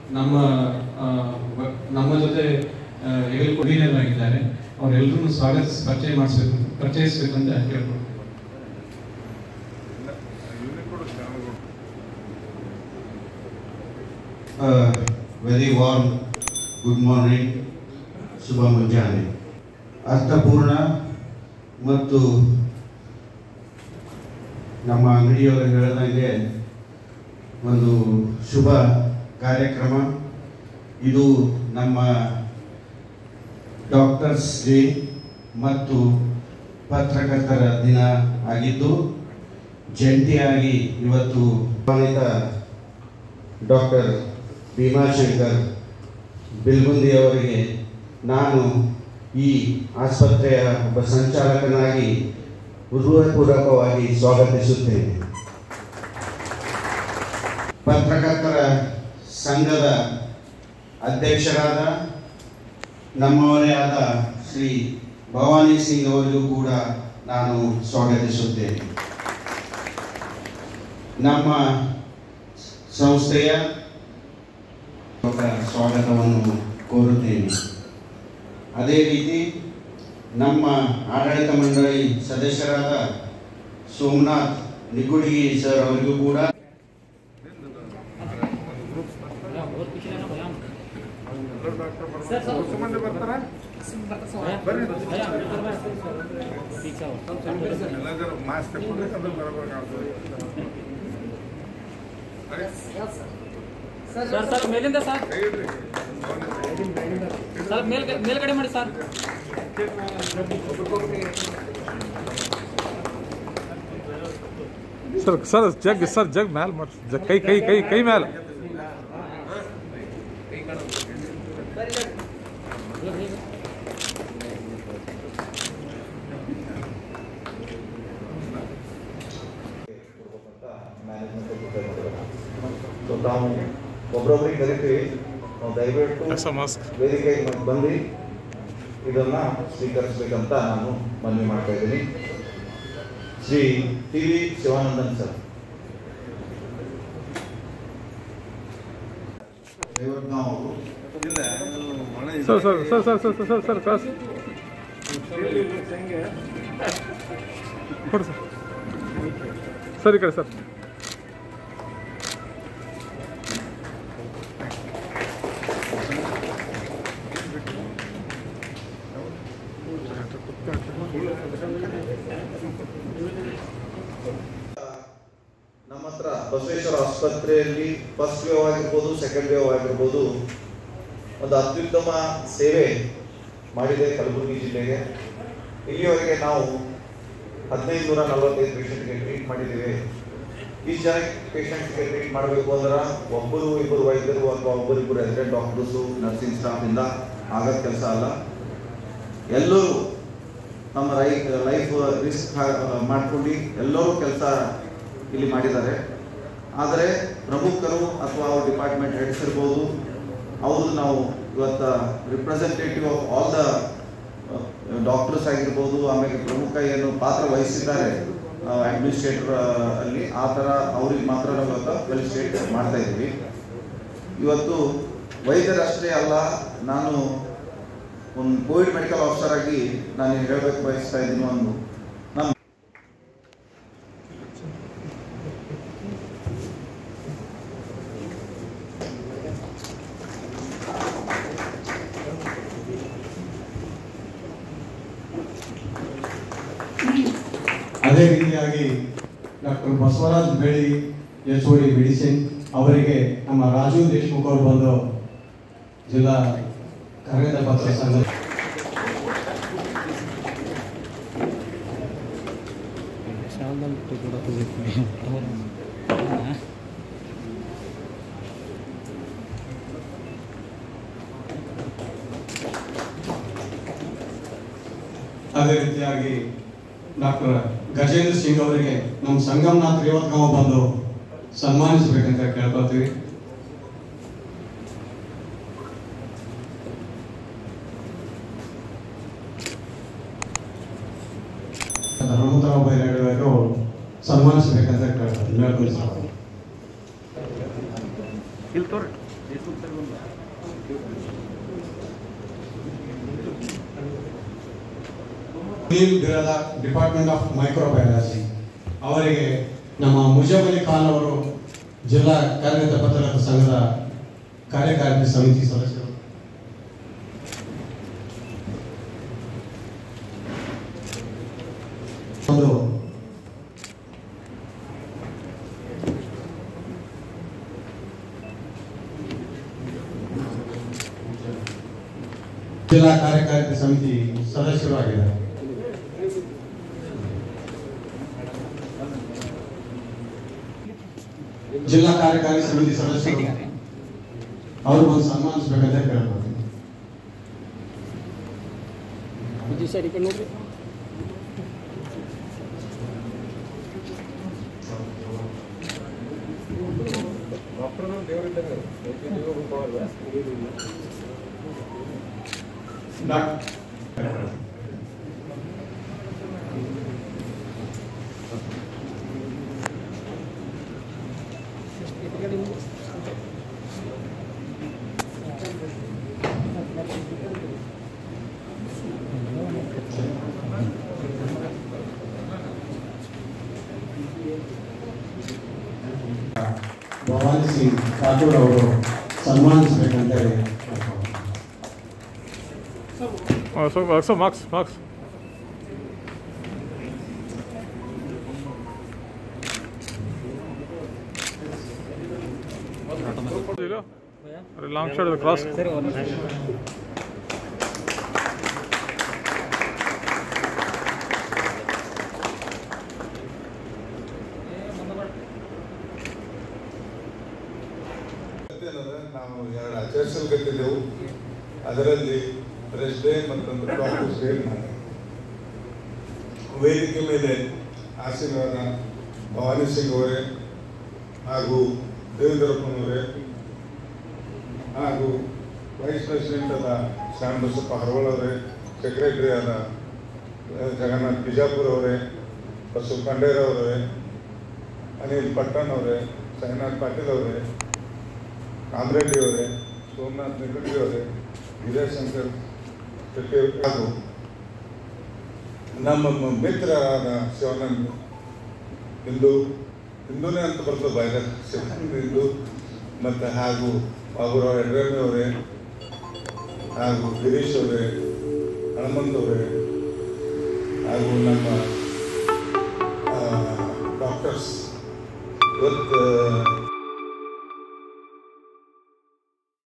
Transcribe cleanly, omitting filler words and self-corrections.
ನಮ್ಮ ಜೊತೆ ಆಗಿದ್ದಾರೆ. ಅವರೆಲ್ಲರೂ ಪರಿಚಯಿಸಬೇಕು ಅಂತ ಕೇಳ್ಕೊಂಡು ವೆರಿ ವಾರ್ಮ್ ಗುಡ್ ಮಾರ್ನಿಂಗ್, ಶುಭ ಮುಂಜಾನೆ. ಅರ್ಥಪೂರ್ಣ ಮತ್ತು ನಮ್ಮ ಅಂಗಡಿಯವರು ಹೇಳಿದಂಗೆ ಒಂದು ಶುಭ ಕಾರ್ಯಕ್ರಮ ಇದು. ನಮ್ಮ ಡಾಕ್ಟರ್ಸ್ ಡೇ ಮತ್ತು ಪತ್ರಕರ್ತರ ದಿನ ಆಗಿದ್ದು ಜಂಟಿಯಾಗಿ ಇವತ್ತು ಡಾಕ್ಟರ್ ಭೀಮಾಶಂಕರ್ ಬಿಲ್ಗುಂದಿ ಅವರಿಗೆ ನಾನು ಈ ಆಸ್ಪತ್ರೆಯ ಒಬ್ಬ ಸಂಚಾಲಕನಾಗಿ ಹೃದಯಪೂರ್ವಕವಾಗಿ ಸ್ವಾಗತಿಸುತ್ತೇನೆ. ಪತ್ರಕರ್ತರ ಸಂಘದ ಅಧ್ಯಕ್ಷರಾದ ನಮ್ಮವರೇ ಆದ ಶ್ರೀ ಭವಾನಿ ಸಿಂಗ್ ಅವರಿಗೂ ಕೂಡ ನಾನು ಸ್ವಾಗತಿಸುತ್ತೇನೆ. ನಮ್ಮ ಸಂಸ್ಥೆಯ ಸ್ವಾಗತವನ್ನು ಕೋರುತ್ತೇನೆ. ಅದೇ ರೀತಿ ನಮ್ಮ ಆಡಳಿತ ಮಂಡಳಿ ಸದಸ್ಯರಾದ ಸೋಮನಾಥ್ ನಿಗುಡಿಗಿ ಸರ್ ಅವರಿಗೂ ಕೂಡ ಸರ್ ಮೇಲಿಂದ ಸರ್ ಮೇಲ್ಗಡೆ ಮಾಡಿ ಸರ್. ಸರ್ ಜಗ್ ಮ್ಯಾಲ ಮಾಡಿ, ಕೈ ಮ್ಯಾಲ. ನಾವು ಒಬ್ಬರೊಬ್ಬರಿಗೆ ಕರಿತೀವಿ, ನಾವು ದಯವಿಟ್ಟು ವೇದಿಕೆಗೆ ಬಂದು ಇದನ್ನು ಸ್ವೀಕರಿಸಬೇಕಂತ ನಾನು ಮನವಿ ಮಾಡ್ತಾ ಇದ್ದೀನಿ. Shri T V Shivanandan sir. ಸರಿ ಕಡೆ ಸರ್. ನಮ್ಮ ಹತ್ರ ಬಸವೇಶ್ವರ ಆಸ್ಪತ್ರೆಯಲ್ಲಿ ಫಸ್ಟ್ ವೇವ್ ಆಗಿರ್ಬೋದು, ಸೆಕೆಂಡ್ ವೇವ್ ಆಗಿರ್ಬೋದು, ಒಂದು ಅತ್ಯುತ್ತಮ ಸೇವೆ ಮಾಡಿದೆ ಕಲಬುರಗಿ ಜಿಲ್ಲೆಗೆ. ಇಲ್ಲಿವರೆಗೆ ನಾವು 1545 ಪೇಷಂಟ್ಗೆ ಟ್ರೀಟ್ ಮಾಡಿದ್ದೇವೆ. ಈ ಜನ ಪೇಷಂಟ್ಗೆ ಟ್ರೀಟ್ ಮಾಡಬೇಕು ಅಂದ್ರೆ ಒಬ್ಬರು ಇಬ್ಬರು ವೈದ್ಯರು ಅಥವಾ ಒಬ್ಬರಿಬ್ಬರು ರೆಸಿಡೆಂಟ್ ಡಾಕ್ಟರ್ಸು, ನರ್ಸಿಂಗ್ ಸ್ಟಾಫಿಂದ ಆಗದ ಕೆಲಸ ಅಲ್ಲ. ಎಲ್ಲರೂ ನಮ್ಮ ಲೈಫ್ ರಿಸ್ಕ್ ಮಾಡ್ಕೊಂಡು ಎಲ್ಲರೂ ಕೆಲಸ ಇಲ್ಲಿ ಮಾಡಿದ್ದಾರೆ. ಆದರೆ ಪ್ರಮುಖರು ಅಥವಾ ಅವ್ರ ಡಿಪಾರ್ಟ್ಮೆಂಟ್ ಹೆಡ್ಸ್ ಇರ್ಬೋದು, ಅವರು ನಾವು ಇವತ್ತು representative of all the doctors ಆಗಿರ್ಬೋದು, ಆಮೇಲೆ ಪ್ರಮುಖ ಏನು ಪಾತ್ರ ವಹಿಸಿದ್ದಾರೆ ಅಡ್ಮಿನಿಸ್ಟ್ರೇಟರ್ ಅಲ್ಲಿ, ಆ ಥರ ಅವ್ರಿಗೆ ಮಾತ್ರ ನಾವು ಇವತ್ತು ಫೆಲಿಸಿಟೇಟ್ ಮಾಡ್ತಾ ಇದ್ದೀವಿ. ಇವತ್ತು ವೈದ್ಯರಷ್ಟೇ ಅಲ್ಲ, ನಾನು ಒಂದು ಕೋವಿಡ್ ಮೆಡಿಕಲ್ ಆಫೀಸರ್ ಆಗಿ ನಾನು ಹೇಳಬೇಕು ಬಯಸ್ತಾ ಇದ್ದೀನಿ. ಒಂದು ನಮ್ಮ ಅದೇ ರೀತಿಯಾಗಿ ಡಾಕ್ಟರ್ ಬಸವರಾಜ್ ಬೆಳಿ HOD ಮೆಡಿಸಿನ್ ಅವರಿಗೆ ನಮ್ಮ ರಾಜು ದೇಶಮುಖ್ ಅವರು ಬಂದು ಜಿಲ್ಲಾ ಕನ್ನಡ ಪತ್ರ ಸಂಘ ಅದೇ ರೀತಿಯಾಗಿ ಡಾಕ್ಟರ್ ಗಜೇಂದ್ರ ಸಿಂಗ್ ಅವರಿಗೆ ನಮ್ಮ ಸಂಗಮನಾಥ್ ರೇವತ್ಗಾಂವ್ ಬಂದು ಸನ್ಮಾನಿಸಬೇಕಂತ ಕೇಳ್ಕೊಳ್ತೀವಿ. ಹನುಮಂತರಾವ್ ಬೈರಾಡಿಯವರು ಸನ್ಮಾನಿಸಬೇಕಂತ ಕೇಳ್ಕೊಳ್ತೀವಿ. Sunil Birada department of microbiology ಅವರಿಗೆ ನಮ್ಮ ಮುಜಾಬಲಿ ಖಾನ್ ಅವರು ಜಿಲ್ಲಾ ಕಾರ್ಯನಿರತ ಪತ್ರಕರ್ತರ ಸಂಘದ ಕಾರ್ಯಕಾರಿಣಿ ಸಮಿತಿ ಸದಸ್ಯರು. ಒಂದು ಜಿಲ್ಲಾ ಕಾರ್ಯಕಾರಿಣಿ ಸಮಿತಿ ಸದಸ್ಯರು ಆಗಿದ್ದಾರೆ. ಜಿಲ್ಲಾ ಕಾರ್ಯಕಾರಿ ಸಮಿತಿ ಸದಸ್ಯರು ಅವರು ಒಂದು ಸನ್ಮಾನಿಸಬೇಕಂತ ಕೇಳ್ಬೋದು. ಭವಾನಿ ಸಿಂಗ್ ಠಾಕೂರ್ ಅವರು ಸನ್ಮಾನಿಸಬೇಕಂತ ಮಾರ್ಕ್ಸ್ अरे लॉन्ग शॉट क्रॉस ನಾವು ಎರಡು ಆಚರಿಸಲ್ಕತ್ತಿದ್ದೆವು. ಅದರಲ್ಲಿ ಪ್ರೆಸ್ ಡೇ ಮತ್ತೊಂದು ಡಾಕ್ಟರ್ಸ್ ಡೇ ವೇದಿಕೆ ಮೇಲೆ ಆಶೀರ್ವಾದ ಭವಾನಿ ಸಿಂಗ್ ಅವರೇ ಹಾಗೂ ದೇವೇಂದ್ರಪ್ಪನವರೇ ಹಾಗೂ ವೈಸ್ ಪ್ರೆಸಿಡೆಂಟ್ ಆದ ಶ್ಯಾಮ್ ಬಸಪ್ಪ ಹರವಳ್ ಅವರೇ, ಸೆಕ್ರೆಟರಿ ಆದ ಜಗನ್ನಾಥ್ ಬಿಜಾಪುರ ಅವರೇ, ಬಸವ ಖಂಡೇರವರೇ, ಅನಿಲ್ ಪಟ್ಟಣ್ ಅವರೇ, ಸಾಯಿನಾಥ್ ಪಾಟೀಲ್ ಅವರೇ, ಕಾಮರೆಡ್ಡಿ ಅವರೇ, ಸೋಮನಾಥ್ ನಿಗುಡಿ ಅವರೇ, ವಿಜಯಶಂಕರ್ ಶೆಟ್ಟಿ ಹಾಗೂ ನಮ್ಮ ಮಿತ್ರರಾದ ಶಿವಾನಂದ್ ಹಿಂದೂನೇ ಅಂತ ಬರ್ತದೆ ಬಾಯ್ದ ಶಿವಾನಂದ್ ಹಿಂದೂ ಮತ್ತು ಹಾಗೂ ಬಾಬುರಾವ್ ಯಡ್ರಾಮಿ ಅವರೇ ಹಾಗೂ ಗಿರೀಶ್ ಅವರೇ, ಹನುಮಂತ್ ಅವರೇ ಹಾಗೂ ನಮ್ಮ ಡಾಕ್ಟರ್ಸ್ ಇವತ್ತು